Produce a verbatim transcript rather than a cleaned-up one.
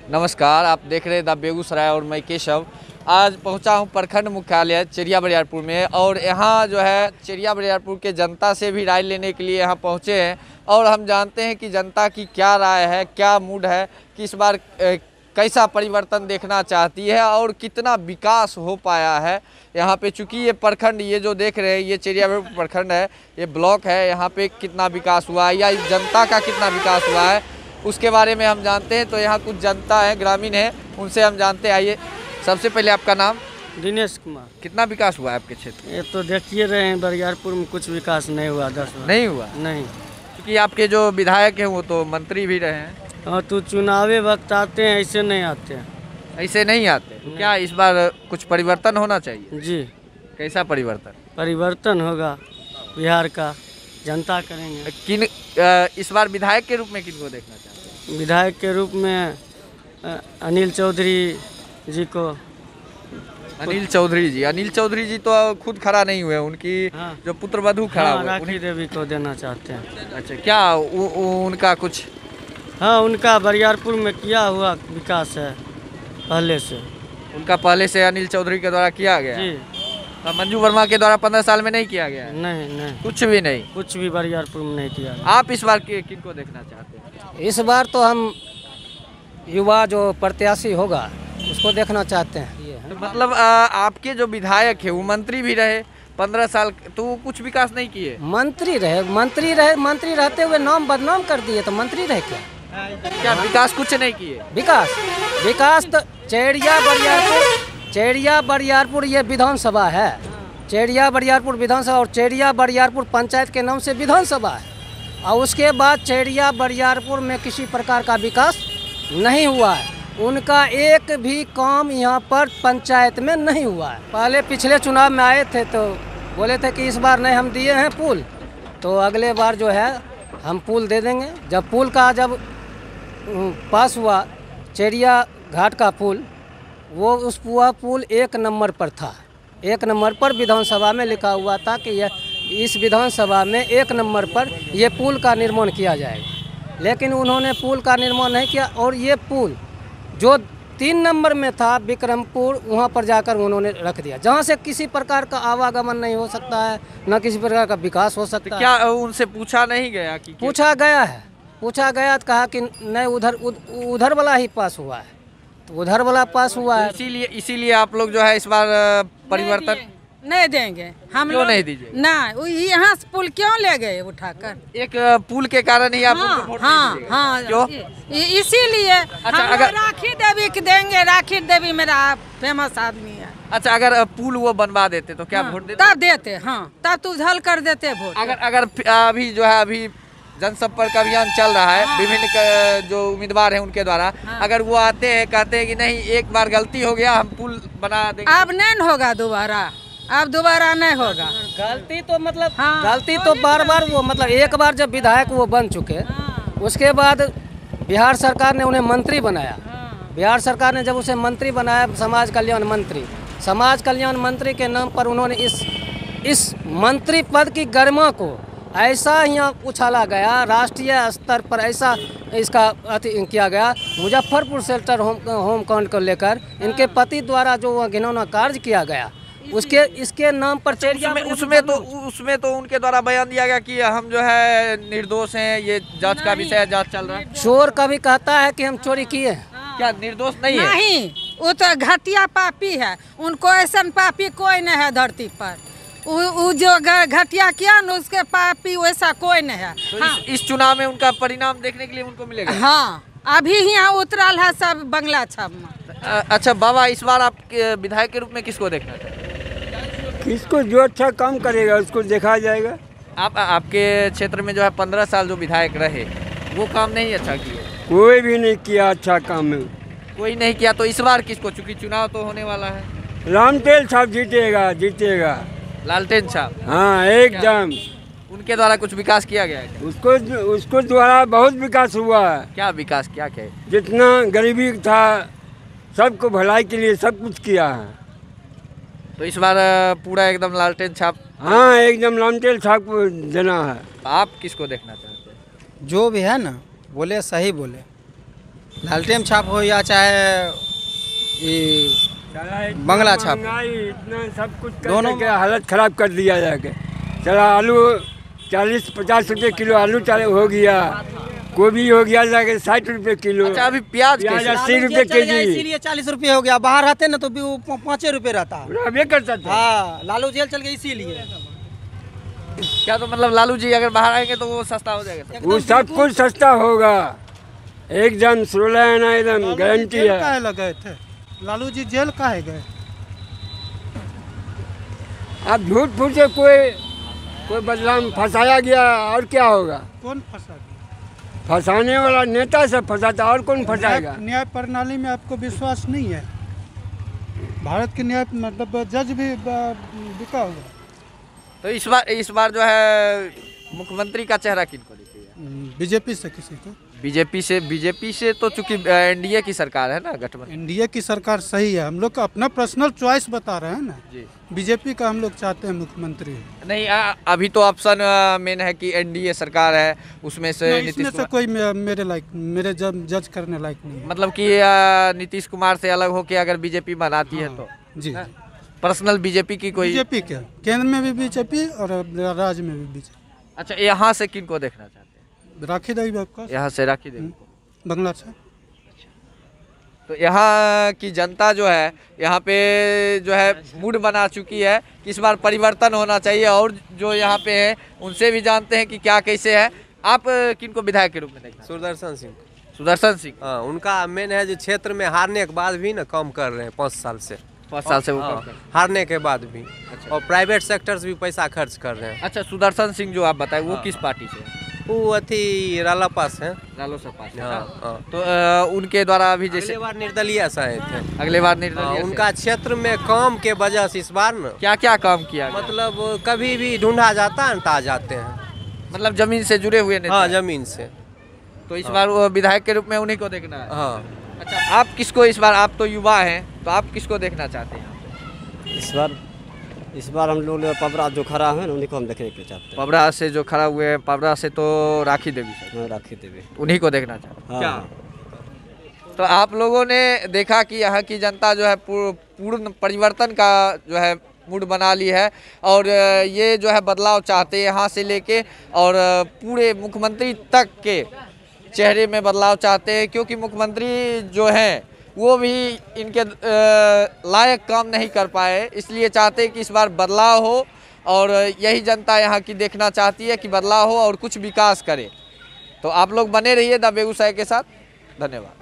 नमस्कार, आप देख रहे हैं द बेगूसराय और मैं केशव। आज पहुंचा हूं प्रखंड मुख्यालय चिड़िया बरियारपुर में और यहां जो है चिड़िया बरियारपुर के जनता से भी राय लेने के लिए यहां पहुंचे हैं और हम जानते हैं कि जनता की क्या राय है, क्या मूड है कि इस बार कैसा परिवर्तन देखना चाहती है और कितना विकास हो पाया है यहाँ पे। चूँकि ये प्रखंड, ये जो देख रहे हैं ये चिड़िया बरियारपुर प्रखंड है, ये ब्लॉक है, यहाँ पे कितना विकास हुआ है या इस जनता का कितना विकास हुआ है उसके बारे में हम जानते हैं। तो यहाँ कुछ जनता है, ग्रामीण है, उनसे हम जानते हैं। आइए, सबसे पहले आपका नाम? दिनेश कुमार। कितना विकास हुआ है आपके क्षेत्र? ये तो देखिए रहे हैं बरियारपुर में कुछ विकास नहीं हुआ। दस नहीं हुआ? नहीं, क्योंकि आपके जो विधायक हैं वो तो मंत्री भी रहे हैं। हाँ, तो चुनावी वक्त आते हैं, ऐसे नहीं आते हैं। ऐसे नहीं आते तो क्या इस बार कुछ परिवर्तन होना चाहिए? जी, कैसा परिवर्तन? परिवर्तन होगा बिहार का, जनता करेंगे। किन इस बार विधायक के रूप में किनको देखना चाहते हैं? विधायक के रूप में अनिल चौधरी जी को। अनिल चौधरी जी अनिल चौधरी जी तो खुद खड़ा नहीं हुए, उनकी हाँ, जो पुत्र वधू खड़ा हाँ, हुए राखी देवी को देना चाहते हैं। अच्छा, क्या उ, उ, उनका कुछ? हाँ, उनका बरियारपुर में किया हुआ विकास है पहले से। उनका पहले से अनिल चौधरी के द्वारा किया गया जी। तो मंजू वर्मा के द्वारा पंद्रह साल में नहीं किया गया है? नहीं नहीं, कुछ भी नहीं, कुछ भी बरियारपुर में नहीं किया। आप इस बार किनको देखना चाहते हैं? इस बार तो हम युवा जो प्रत्याशी होगा उसको देखना चाहते हैं। ये तो मतलब आ, आपके जो विधायक है वो मंत्री भी रहे पंद्रह साल, तो वो कुछ विकास नहीं किए? मंत्री रहे मंत्री रहे मंत्री रहते हुए नाम बदनाम कर दिए, तो मंत्री रहे क्या? क्या विकास कुछ नहीं किए? विकास विकास तो चिड़िया बरियारपुर चिड़िया बरियारपुर ये विधानसभा है। चिड़िया बरियारपुर विधानसभा और चिड़िया बरियारपुर पंचायत के नाम से विधानसभा है। और उसके बाद चिड़िया बरियारपुर में किसी प्रकार का विकास नहीं हुआ है। उनका एक भी काम यहाँ पर पंचायत में नहीं हुआ है। पहले पिछले चुनाव में आए थे तो बोले थे कि इस बार नहीं हम दिए हैं पुल, तो अगले बार जो है हम पुल दे देंगे। जब पुल का जब पास हुआ चिड़िया घाट का पुल, वो उस पूरा पुल एक नंबर पर था। एक नंबर पर विधानसभा में लिखा हुआ था कि यह इस विधानसभा में एक नंबर पर ये पुल का निर्माण किया जाएगा, लेकिन उन्होंने पुल का निर्माण नहीं किया। और ये पुल जो तीन नंबर में था विक्रमपुर, वहाँ पर जाकर उन्होंने रख दिया, जहाँ से किसी प्रकार का आवागमन नहीं हो सकता है, न किसी प्रकार का विकास हो सकता है। क्या उनसे पूछा नहीं गया कि? पूछा गया है, पूछा गया तो कहा कि नहीं, उधर उधर वाला ही पास हुआ है, तो उधर वाला पास हुआ है। इसीलिए इसीलिए आप लोग जो है इस बार परिवर्तन नहीं देंगे हम। क्यों नहीं दीजिए? ना, यहाँ से पुल क्यों ले गए उठाकर? एक पुल के कारण ही आप हाँ, उनको वोट हाँ, नहीं दीजिएगा? हाँ, क्यों? इसीलिए अच्छा, हम अगर राखी देवी के देंगे। राखी देवी मेरा फेमस आदमी है। अच्छा, अगर पुल वो बनवा देते तो क्या हाँ, वोट देते? तब देते, हाँ, तब तू झल कर देते वोट। अगर अगर अभी जो है अभी जनसंपर्क अभियान चल रहा है, विभिन्न जो उम्मीदवार हैं उनके द्वारा, हाँ। अगर वो आते हैं कहते हैं कि नहीं एक बार गलती हो गया हम पुल बना देंगे, अब नहीं होगा दोबारा, अब दोबारा नहीं होगा। गलती तो मतलब हाँ, गलती तो बार बार वो मतलब एक बार जब विधायक वो बन चुके, हाँ, उसके बाद बिहार सरकार ने उन्हें मंत्री बनाया। हाँ, बिहार सरकार ने जब उसे मंत्री बनाया, समाज कल्याण मंत्री, समाज कल्याण मंत्री के नाम पर उन्होंने इस इस मंत्री पद की गरिमा को ऐसा यहाँ उछाला गया, राष्ट्रीय स्तर पर ऐसा इसका अति किया गया। मुजफ्फरपुर शेल्टर होम होम कांड को लेकर इनके पति द्वारा जो घिनौना कार्य किया गया, उसके इसके नाम पर चिड़िया उसमें उसमें तो उसमें तो उनके द्वारा बयान दिया गया कि हम जो है निर्दोष हैं, ये जांच का विषय है, जांच चल रहा है। चोर कभी कहता है कि हम चोरी किए हैं, क्या निर्दोष नहीं है? नहीं, वो तो घटिया पापी है। उनको ऐसा पापी कोई नहीं है धरती पर। वो जो घटिया किया न, उसके पापी वैसा कोई नहीं है। तो हाँ, इस, इस चुनाव में उनका परिणाम देखने के लिए उनको मिलेगा? हाँ, अभी ही यहाँ उतरल है सब बंगला छाप में। अच्छा बाबा, इस बार आप विधायक के रूप में किसको देखना चाहते हैं? किसको जो अच्छा काम करेगा उसको देखा जाएगा। आप आपके क्षेत्र में जो है पंद्रह साल जो विधायक रहे वो काम नहीं अच्छा किए? कोई भी नहीं किया अच्छा काम, कोई नहीं किया, तो इस बार किसको? चूंकि चुनाव तो होने वाला है। रामटेल साहब जीतेगा जीतेगा लालटेन साहब? हाँ, एकदम। उनके द्वारा कुछ विकास किया गया है? उसको उसको द्वारा बहुत विकास हुआ है। क्या विकास, क्या क्या? जितना गरीबी था सबको भलाई के लिए सब कुछ किया है। तो इस बार पूरा एकदम लालटेन छाप? हाँ, एकदम रामटेल साहब को देना है। आप किसको देखना चाहते हैं? जो भी है ना बोले सही बोले, लालटेन छाप हो या चाहे ये चला इतना बंगला छाप। महंगाई, इतना सब कुछ कर दोनों के हालत खराब कर दिया जाके। चला आलू चालीस पचास रुपए किलो आलू चालू हो गया, गोभी हो गया जाके साठ रुपए किलो। अच्छा अभी प्याज प्याज कैसे? अस्सी रुपए के जी इसीलिए चालीस रुपए हो गया। बाहर रहते ना तो भी वो पाँचे रुपए रहता। रहबे करता था। हाँ, लालू जेल चल गए इसीलिए। क्या तो मतलब लालू जी अगर बाहर आएंगे तो वो सस्ता हो जाएगा? वो सब कुछ सस्ता होगा एकदम, सोलह आना एकदम गारंटी है। काहे लगे थे लालू जी, जेल काहे गए? अब झूठ फूट से कोई कोई बदलाव फंसाया गया और क्या होगा? कौन फंसा दिया? फंसाने वाला नेता से फंसाता, और कौन फंसाएगा? न्याय न्याय प्रणाली में आपको विश्वास नहीं है? भारत के न्याय मतलब जज भी ब- बिका हुआ। तो इस बार इस बार जो है मुख्यमंत्री का चेहरा किनको दिखेगा? बीजेपी से किसी को? बीजेपी से। बीजेपी से तो चूंकि एनडीए की सरकार है ना, गठबंधन। एनडीए की सरकार सही है, हम लोग का अपना पर्सनल चॉइस बता रहे हैं ना। जी। बीजेपी का हम लोग चाहते हैं मुख्यमंत्री। नहीं आ, अभी तो ऑप्शन मेन है कि एनडीए सरकार है, उसमें से नहीं, नीतीश इसमें से कुमार, कोई मे- मेरे लायक मेरे जज जज करने लायक नहीं है। मतलब कि आ, नीतीश कुमार से अलग होके अगर बीजेपी बनाती है तो जी, पर्सनल बीजेपी की कोई। बीजेपी क्या, केंद्र में भी बीजेपी और राज्य में भी बीजेपी। अच्छा यहाँ से किनको देखना चाहते हैं? राखी देवी आपका यहाँ से राखी देवी को। बंगला से। तो यहाँ की जनता जो है यहाँ पे जो है मूड बना चुकी है कि इस बार परिवर्तन होना चाहिए, और जो यहाँ पे है उनसे भी जानते हैं कि क्या कैसे है। आप किनको विधायक के रूप में देखना? सुदर्शन सिंह। सुदर्शन सिंह। हाँ, उनका मेन है जो क्षेत्र में हारने के बाद भी ना कम कर रहे हैं पाँच साल से। पाँच साल से वो हाँ, काम कर रहे हैं। हारने के बाद भी। और प्राइवेट सेक्टर्स भी पैसा खर्च कर रहे हैं। अच्छा सुदर्शन सिंह जो आप बताए वो किस पार्टी से है? वो अथी रालापा से है। रालोसपा से। हाँ, हाँ। हाँ। तो आ, उनके द्वारा अभी जैसे अगले बार निर्दलीय से आए थे। अगले बार हाँ, निर्दलीय से। उनका क्षेत्र में काम के वजह से इस बार ना क्या क्या काम किया गया? मतलब कभी भी ढूंढा जाता है ना, आ जाते हैं। मतलब जमीन से जुड़े हुए नेता हाँ, हैं। जमीन से। तो इस बार वो विधायक के रूप में उन्हीं को देखना है। हाँ। अच्छा आप किसको इस बार, आप तो युवा हैं तो आप किसको देखना चाहते हैं? इस बार इस बार हम लोग पबरा जो खड़ा है ना उन्हीं को हम देखने के चाहते हैं। पबरा से जो खड़ा हुए हैं, पबरा से तो राखी देवी से, हाँ, राखी देवी उन्हीं को देखना चाहते हैं। हाँ। तो आप लोगों ने देखा कि यहाँ की जनता जो है पूर्ण पूर्ण परिवर्तन का जो है मूड बना ली है, और ये जो है बदलाव चाहते हैं यहाँ से लेके और पूरे मुख्यमंत्री तक के चेहरे में बदलाव चाहते हैं, क्योंकि मुख्यमंत्री जो हैं वो भी इनके लायक काम नहीं कर पाए, इसलिए चाहते हैं कि इस बार बदलाव हो, और यही जनता यहाँ की देखना चाहती है कि बदलाव हो और कुछ विकास करे। तो आप लोग बने रहिए द बेगूसराय के साथ। धन्यवाद।